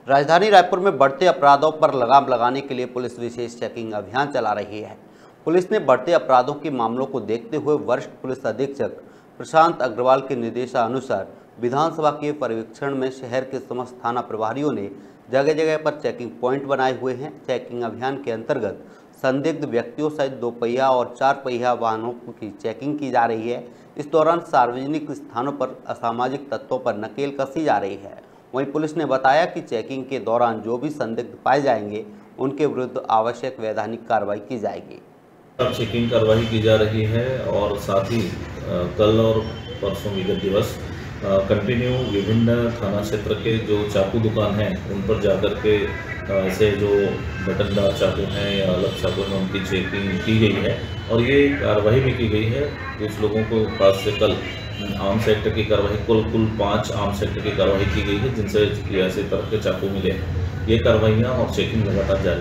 राजधानी रायपुर में बढ़ते अपराधों पर लगाम लगाने के लिए पुलिस विशेष चेकिंग अभियान चला रही है। पुलिस ने बढ़ते अपराधों के मामलों को देखते हुए वरिष्ठ पुलिस अधीक्षक प्रशांत अग्रवाल के निर्देशानुसार विधानसभा के पर्यवेक्षण में शहर के समस्त थाना प्रभारियों ने जगह जगह पर चेकिंग पॉइंट बनाए हुए हैं। चेकिंग अभियान के अंतर्गत संदिग्ध व्यक्तियों सहित 2 पहिया और 4 पहिया वाहनों की चेकिंग की जा रही है। इस दौरान सार्वजनिक स्थानों पर असामाजिक तत्वों पर नकेल कसी जा रही है। वहीं पुलिस ने बताया कि चेकिंग के दौरान जो भी संदिग्ध पाए जाएंगे उनके विरुद्ध आवश्यक वैधानिक कार्रवाई की जाएगी। अब चेकिंग कार्रवाई की जा रही है और साथ ही कल और परसों विगत दिवस कंटिन्यू विभिन्न थाना क्षेत्र के जो चाकू दुकान हैं उन पर जाकर के ऐसे जो बटनदार चाकू हैं या अलग चाकू हैं उनकी चेकिंग की गई है और ये कार्रवाई भी की गई है। कुछ लोगों को पास से कल आर्म्स एक्ट की कार्रवाई कुल 5 आर्म्स एक्ट की कार्रवाई की गई है जिनसे ऐसे तरह के चाकू मिले। ये कार्रवाइयाँ और चेकिंग लगातार जारी